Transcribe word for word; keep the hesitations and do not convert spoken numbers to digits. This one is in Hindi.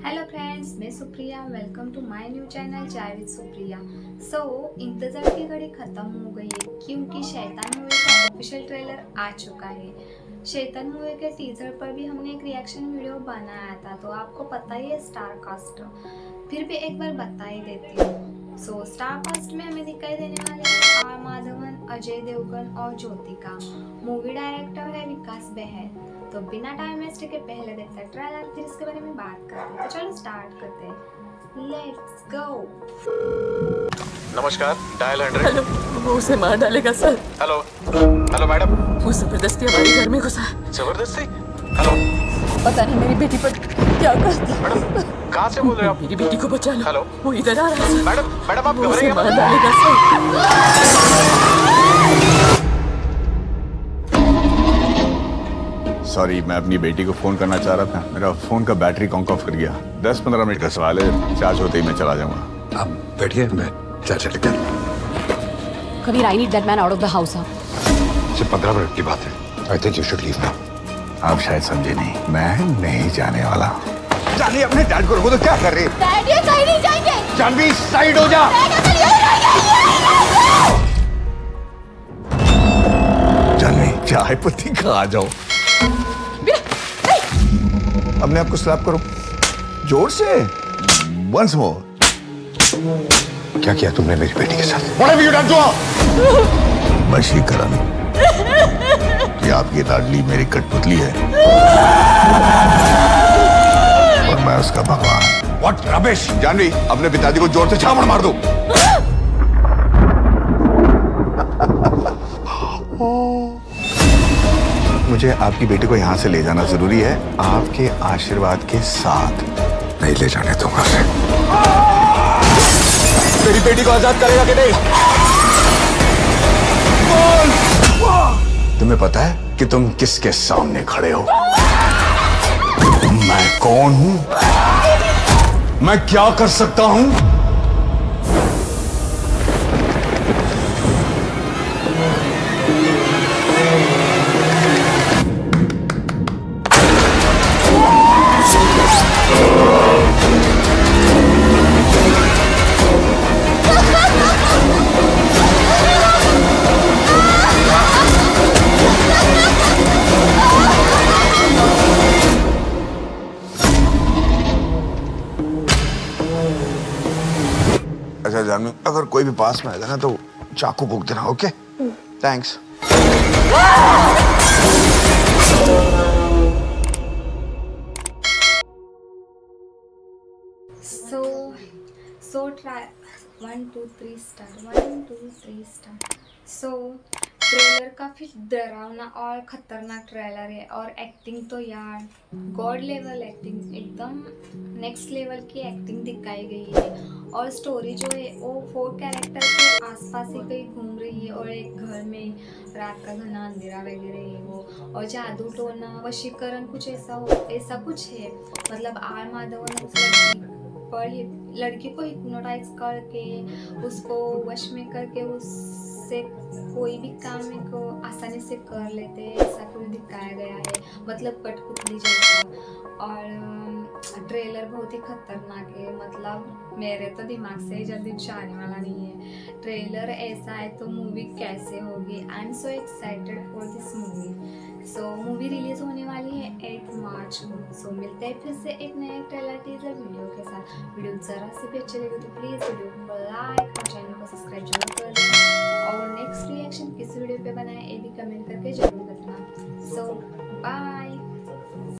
हेलो फ्रेंड्स, मैं Supriya. Welcome to my new channel chai with Supriya. So इंतज़ार की घड़ी ख़त्म हो गई है क्योंकि शैतान मूवी का ऑफिशियल ट्रेलर आ चुका है। शैतान मूवी के टीजर पर भी हमने एक रिएक्शन वीडियो बनाया था, तो आपको पता ही है स्टार कास्ट, फिर भी एक बार बता ही देती हूँ। सो स्टार कास्ट में हमें दिखाई देने वाले हैं आर माधवन, अजय देवगन और ज्योतिका। मूवी डायरेक्टर है विकास बेहल। तो बिना टाइम वेस्ट के पहले देखते हैं ट्रेलर, फिर इसके बारे में बात करते हैं। तो चलो स्टार्ट करते हैं, लेट्स गो। नमस्कार, डायल हंड्रेड। हेलो, वो उसे मार डालेगा सर। Hello hello madam. वो जबरदस्ती हमारे घर में घुसा है। जबरदस्ती? हेलो, पता नहीं मेरी बेटी पर क्या करती। मैडम कहाँ से बोल रहे हो आप? मेरी बेटी को बचा लो। हेलो, वो इधर आ रहा है। मैडम मैडम आप वो उसे घबराइए मार मत। डालेगा सर। सॉरी, मैं अपनी बेटी को फोन करना चाह रहा था। मेरा फोन का बैटरी कॉन्क ऑफ कर गया। दस पंद्रह मिनट का सवाल है, चार्ज होते ही मैं चला जाऊंगा। आप बैठिए, मैं चार्जर लेकर आता हूं। Kabir, I need that man out of the house. सिर्फ पंद्रह मिनट की बात है। I think you should leave now. आप शायद समझे नहीं, मैं नहीं जाने वाला। जानिए अपने डैड को रोको तो क्या कर रहे? डैड, ये कहीं नहीं जाएंगे। जानवी साइड हो जा। जानवी चाय पत्ती खा जाओ। अपने आप को स्लैप करो जोर से। Once more. क्या किया तुमने मेरी बेटी के साथ? What have you done to her? वशीकरण। कि आपकी लाडली मेरी कठपुतली है और मैं उसका भगवान। What rubbish! जानवी, अपने पिताजी को जोर से झापड़ मार दो। मुझे आपकी बेटी को यहाँ से ले जाना जरूरी है, आपके आशीर्वाद के साथ। नहीं ले जाने दूंगा उसे। मेरी बेटी को आजाद करेगा कि नहीं? तुम्हें पता है कि तुम किसके सामने खड़े हो? मैं कौन हूं? मैं क्या कर सकता हूं? अच्छा जानवी, अगर कोई भी पास में आएगा ना तो चाकू भोंक देना, okay? Thanks. So so try one two three star one two three star so trailer काफ़ी डरावना और ख़तरनाक ट्रेलर है, और एक्टिंग तो यार गॉड लेवल एक्टिंग, एकदम नेक्स्ट लेवल की एक्टिंग दिखाई गई है। और स्टोरी जो है वो फोर कैरेक्टर के आसपास ही कहीं घूम रही है, और एक घर में रात का घना अंधेरा वगैरह है वो, और जादू टोना वशीकरण कुछ ऐसा हो ऐसा कुछ है। मतलब आर माधवन उस लड़की पर लड़की को हिप्नोटाइज करके उसको वश में करके उससे कोई भी काम को आसानी से कर लेते हैं, ऐसा कुछ दिखाया गया है। मतलब कठपुतली जैसा। और ट्रेलर बहुत ही खतरनाक है, मतलब मेरे तो दिमाग से जल्दी जाने वाला नहीं है। ट्रेलर ऐसा है तो मूवी कैसे होगी? I am so excited for this movie. So movie release होने वाली है एट मार्च को। सो मिलते हैं फिर से एक नए ट्रेलर टीजर वीडियो के साथ। वीडियो ज़रा से भी अच्छी लगे तो प्लीज़ वीडियो को लाइक और चैनल को सब्सक्राइब जरूर कर देना। और नेक्स्ट रिएक्शन किस वीडियो पे बनाए ये भी कमेंट कर